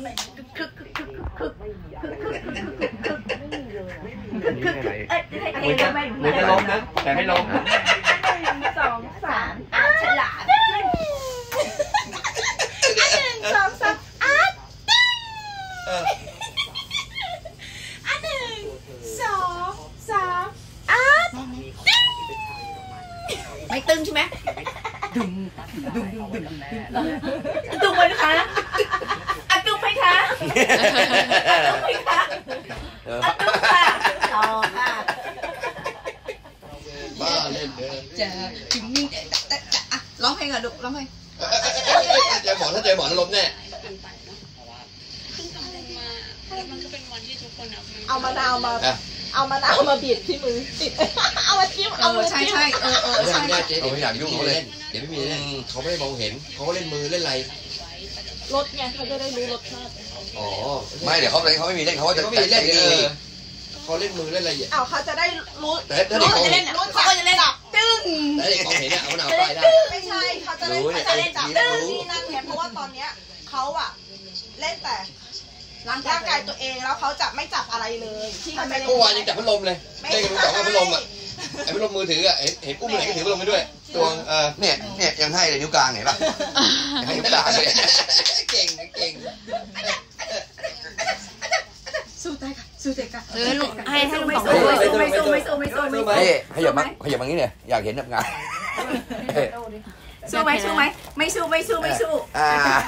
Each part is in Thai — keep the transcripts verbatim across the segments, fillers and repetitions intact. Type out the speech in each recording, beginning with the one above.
หน่อยคึกคึกคึกคึกคึกคึกคึกคึกคึกคึกคึกคึกเอ้ยให้เทได้ไหมมือจะล้มนะแต่ไม่ล้มหนึ่งสองสามอาฉลาดหนึ่งสองสามอาอันหนึ่งสองสามอาไม่ตึงใช่ไหมดึงดึงดึงดึงดึงไปคะอะดึงไปคะดึงไปคะอะดึงค่ะต่อค่ะบ้าเล่นเด้อจะถึงอ่ะร้องเพลงก่อนลูกร้องเพลงเจอหมอถ้าเจอหมอล้มแน่เอามะนาวมาเอามะนาวมาบีบที่มือติดเอามาจิ้มเอาใช่ใช่เออเออใช่เจ๊เขาไม่อยากยุ่งเขาเล่นเดี๋ยวไม่มีเล่นเขาไม่ได้มองเห็นเขาก็เล่นมือเล่นอะไรรสไงเขาจะได้รู้รสชาติอ๋อไม่เดี๋ยวเขาเลยเขาไม่มีเล่นเขาจะเล่นเองเขาเล่นมือเล่นอะไรอย่างอ้าวเขาจะได้รู้แต่ถ้าเด็กเขาจะเล่นเขาก็จะเล่นตึ้งแต่เด็กเขาเห็นเนี่ยเอาหนาวไปได้ไม่ใช่เขาจะเล่นเขาจะเล่นจับตึ้งนี่นั่นไงเพราะว่าตอนเนี้ยเขาอะเล่นแต่ร่างกายตัวเองแล้วเขาจะไม่จับอะไรเลยที่เขาไม่เมื่อวานยังจับพัดลมเลยเล่นกับลูกสาวกับพัดลมอ่ะไอ้พัดลมมือถืออ่ะเห็นเห็นอุ้มไหนก็ถือพัดลมไปด้วยตัวเออเนี่ยเนี่ยยังให้เลยนิ้วกลางเห็นป่ะให้นิ้วกลางเลยเก่งเก่งสู้ตายค่ะสู้ตายค่ะเออลูกให้ให้ลูกสองไม่สู้ไม่สู้ไม่สู้ไม่สู้ไม่สู้เฮ้ยขยับมาขยับมางี้เนี่ยอยากเห็นแบบงานสู้ไหมสู้ไหมไม่สู้ไม่สู้ไม่สู้อ่า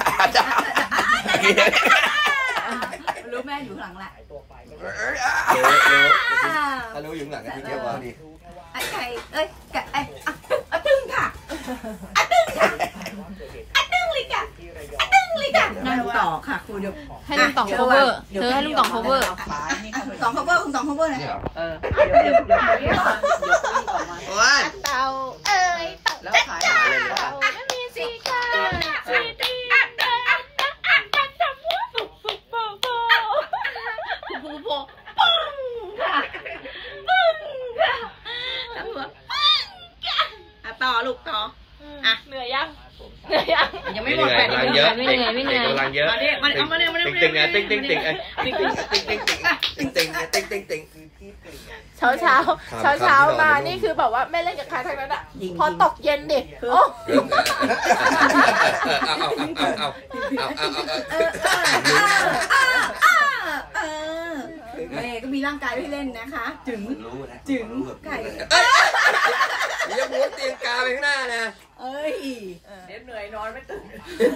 รู้แม่อยู่หลังแหละถ้ารู้อยู่หลังกันทีเดียวพอดีไอ้ไก่เอ้ยไก่ไอ้อะตึ้งค่ะอะตึ้งค่ะอะตึ้งเลยค่ะอะตึ้งเลยค่ะนั่งต่อค่ะครูเดี๋ยวให้ลุงต่อง cover เธอให้ลุงต่อง cover ต่อง cover คุณต่อง cover เลยเออเดี๋ยวเดี๋ยวเดี๋ยวเดี๋ยวเต่าเอ้ยแล้วขายอะไรเลยครับไม่มีสีค่ะสีตีปูโผล่ปึ้งค่ะปึ้งค่ะทำหัวปึ้งค่ะอ่ะต่อลูกต่ออ่ะเหนื่อยยังเหนื่อยยังยังไม่หมดแปดกำลังเยอะไม่เหนื่อยไม่เหนื่อยกำลังเยอะมาดิมาเอามาเนี่ยมาเนี่ยติ๊งติ๊งเนี่ยติ๊งติ๊งติ๊งติ๊งติ๊งติ๊งติ๊งติ๊งติ๊งติ๊งติ๊งเช้าเช้าเช้าเช้ามานี่คือแบบว่าไม่เล่นกับใครทั้งนั้นอ่ะพอตกเย็นดิโอ้เอาเอาเอาเอาเอาเออเอก็มีร่างกายให้เล่นนะคะจึงจึงไก่ยังม้วนเตียงกาไปข้างหน้านะเอ้ยเด็ดเหนื่อยนอนไม่ตื่น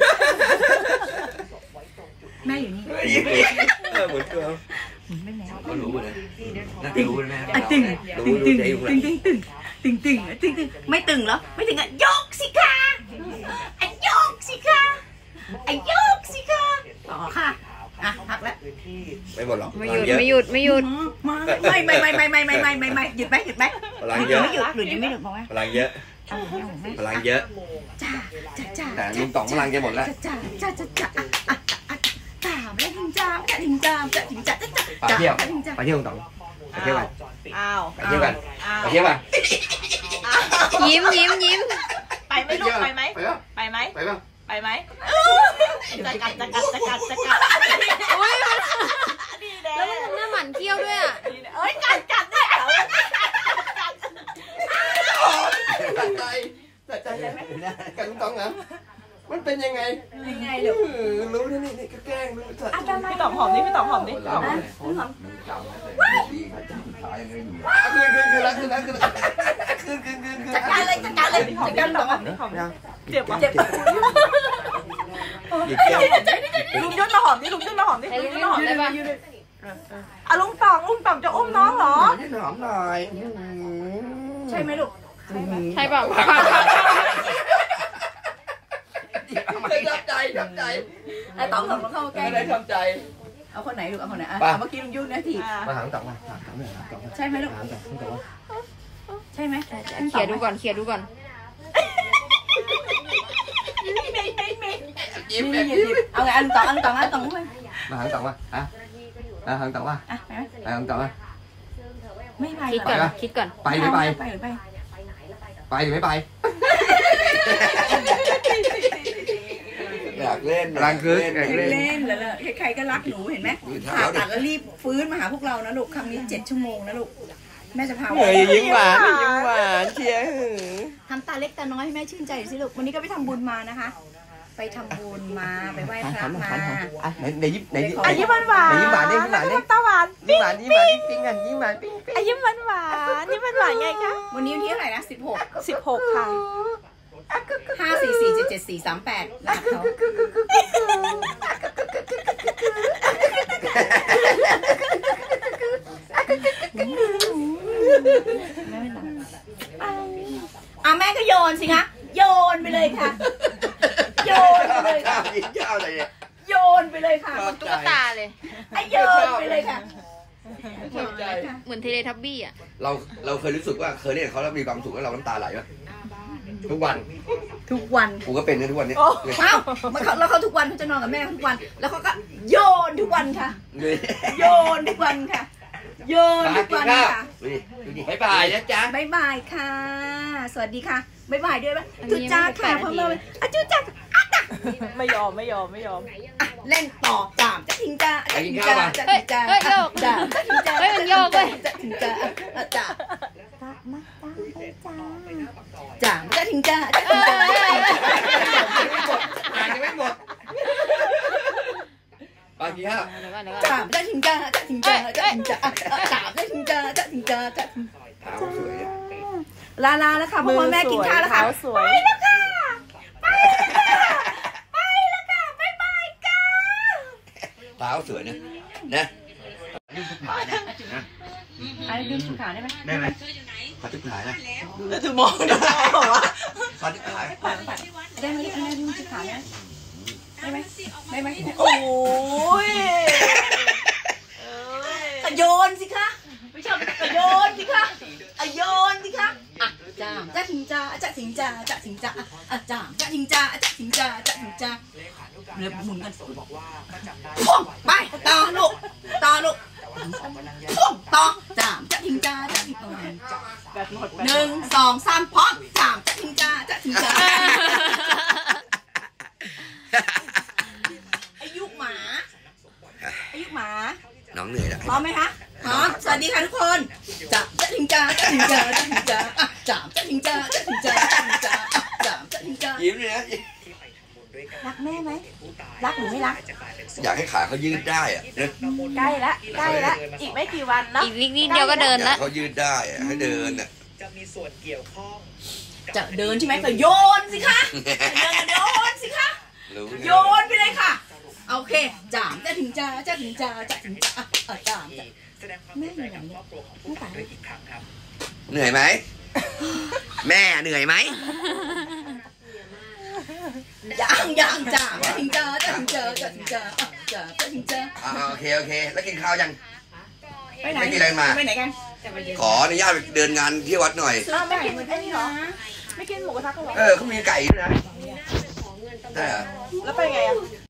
แม่อยู่นี่เออเหมือนตัวไม่แล้วก็รู้เลยน่าจะรู้แน่ตึงตึงตึงตึงตึงตึงตึงตึงตึงตึงไม่ตึงเหรอไม่ตึงอ่ะยกสิคะอ่ะยกสิคะอ่ะยกสิคะต่อค่ะอ่ะพักแล้วไม่หมดหรอกไม่หยุดไม่หยุดไม่หยุดไม่ไม่ไม่ไม่ไม่ไม่ไม่ไม่ไม่หยุดไหมหยุดไหมพลังเยอะไม่หยุดหรือยังไม่หยุดบอกว่าพลังเยอะพลังเยอะจ้าจ้าจ้าแต่ลุงต่องพลังจะหมดแล้วจ้าจ้าจ้าจ้าจ้าไม่ได้ทิ้งจ้าไม่ได้ทิ้งจ้าจะทิ้งจ้าจ้าไปเที่ยวไปเที่ยวลุงต่องไปเที่ยวกันอ้าวไปเที่ยวกันไปเที่ยวกันยิ้มยิ้มยิ้มไปไหมลูกไปไหมไปไหมไปป่ะไปไหมจะกัดจะกัดจะกัดจะกัดโอ้ยแล้วมันทำหน้าหมันเที่ยวด้วยอ่ะเอ้ยกัดกัดด้วยตัดใจตัดใจไหมกันลุงต่องนะมันเป็นยังไงยังไงลูกรู้นะนี่นี่ก็แกล้งรู้จักพี่ต๋องหอมนี่พี่ต๋องหอมนี่หอมหอมคืนคืนคืนแล้วคืนแล้วคืนคืนคืนคืนคืนจัดการเลยจัดการเลยจัดการต๋องหอมนี่หอมเจ็บเจ็บลุงยุ่นมาหอมนี่ลุงยุ่นมาหอมนี่ลุงยุ่นมาหอมได้ปะอ่ะลุงต๋องลุงต๋องจะอุ้มน้องเหรอหอมหน่อยใช่ไหมลูกใช่เปล่าชอบใจชอบใจไอ้ต๋องต๋องเข้าแก้ได้ชอบใจเอาคนไหนลูกเอาคนไหนอ่ะเมื่อกี้ลุงยุ่นนะทีมาหางต๋องมาใช่ไหมลูกใช่ไหมเขี่ยดูก่อนเขี่ยดูก่อนยิ้มยิ้มเอาไงอันต๋องอันต๋องอันต๋องไหมมาหางต๋องมาอ่ะมาหางต๋องมาอ่ะไปไหมไปหางต๋องมาไม่ไปคิดก่อนคิดก่อนไปหรือไปไปหรือไปไปหรือไม่ไปอยากเล่นกำลังคึกอยากเล่นเล่นแล้วใครๆก็รักหนูเห็นไหมผ่าตัดแล้วรีบฟื้นมาหาพวกเรานะลูกครั้งนี้เจ็ดชั่วโมงนะลูกแม่จะพาเฮ้ยยิ้มหวานยิ้มหวานเชียร์ทำตาเล็กตาน้อยให้แม่ชื่นใจสิลูกวันนี้ก็ไปทำบุญมานะคะ ไปทำบุญมาไปไหว้พระมาไหนไหนยิ้มไหนยิ้มอายิ้มหวานหวานไหนยิ้มหวานดิยิ้มหวานดิตาหวานยิ้มหวานยิ้มหวานปิ้งกันยิ้มหวานปิ้งปิ้งอายิ้มหวานหวานยิ้มหวานหวานไงคะวันนี้วันที่เท่าไหร่นะสิบหกสิบหกค่ะห้าสี่สี่เจ็ดเจ็ดสี่สามแปดรหัสเขาอ่ะแม่ก็โยนสิคะโยนไปเลยค่ะโยนไปเลยค่ะยิ้มเจ้าอะไรเนี่ยโยนไปเลยค่ะตุ๊กตาเลยไอ้โยนไปเลยค่ะเหมือนเทเลทับบี้อ่ะเราเราเคยรู้สึกว่าเคยเล่นกับเขาแล้วมีความสุขแล้วเราน้ำตาไหลป่ะทุกวันทุกวันกูก็เป็นนะทุกวันเนี้ยเอ้ามันเขาแล้วเขาทุกวันเขาจะนอนกับแม่ทุกวัน แล้วเขาก็โยนทุกวันค่ะ โยนทุกวันค่ะ โยนทุกวันค่ะดูดิดูดิบ๊ายบายนะจ๊ะบายบายค่ะ สวัสดีค่ะบายบายด้วยป่ะจุ๊จ้าค่ะพร้อมเราอ่ะจุ๊จ้าอ่ะจ้ะไม่ยอมไม่ยอมไม่ยอมอ่ะเล่นต่อจามจะทิ้งจ้าจะทิ้งจ้าจะเฮ้ทิ้ยงจ้าเฮ้ยโยกจ้าจะทิ้งจ้าเฮ้ยมันโยกเว้ยจะทิ้งจ้าอ่ะจ้าจ้าจะทิ้งจ้าจะทิ้งจ้าอ่านยังไม่หมดบางทีฮะเดี๋ยวก่อนเดี๋ยวก่อนจ้าจะทิ้งจ้าจะทิ้งจ้าจะทิ้งจ้าอ่ะจ้าจะทิ้งจ้าจะทิ้งจ้าจะทิ้งเท้าสวยเนี่ยลาลาแล้วค่ะพ่อแม่กินข้าวแล้วค่ะสวยไปแล้วค่ะไปแล้วค่ะไปแล้วค่ะบ๊ายบายค่ะเท้าสวยเนี่ยนะยืดทุกผายนะนะไอ้ดึงขาได้ไหมได้ไหมขอทุกผายนะแล้วจะมองได้บอกว่าขอทุกผายได้ไหมอันนี้ดึงขาได้ไหมได้ไหมได้ไหมโอ้ยกระโยนสิคะไม่ชอบกระโยนสิคะอะโยนสิคะอ่ะจ้าจะถิงจ้าจะถิงจ้าจะถิงจ้าอ่ะจ้าจะถิงจ้าจะถิงจ้าจะถิงจ้าเริ่มหมุนกันพ่วงไปต่อลูกต่อลูกพ่วงต่อจ้าจะถิงจ้าจะถิงหนึ่งสองสามพร้อมจ้าจะถิงจ้าจะถิงจ้าอายุหมาอายุหมาน้องเหนื่อยแล้วพร้อมไหมคะพร้อมสวัสดีค่ะทุกคนจับจะถิงจ้าจะถิงจ้าจะถิงจ้าอ่ะจับจะถิงจ้าจะถิงจ้าจะถิงจ้าอ่ะจับจะถิงจ้ายิ้มเลยนะรักแม่ไหมรักหรือไม่รักอยากให้ขาเขายืดได้อะนะใกล้ละใกล้ละอีกไม่กี่วันเนาะอีกนิดนิดเดียวก็เดินอยาละกเขายืดได้อะให้เดินอ่ะจะเดินใช่ไหมก็โยนสิคะเดินโยนสิคะรู้นะโยนไปเลยค่ะโอเคจับจะถิงจ้าจะถิงจ้าจะถิงจ้าอ่ะจับแม่เหนื่อยไม่ตายเหนื่อยไหมแม่เหนื่อยไหมยังยังจ้าจะถิงจ้าจะถิงจ้าจะถิงจ้าอ่ะจับจะถิงจ้าอ่าโอเคโอเคแล้วกินข้าวยังไปไหนไม่กินอะไรมาไปไหนกันขออนุญาตไปเดินงานที่วัดหน่อยอ้าวไม่กินไอ้นี่เหรอไม่กินหมูกระทะกันหรอเออเขามีไก่ด้วยนะใช่เหรอแล้วไปไงอ่ะ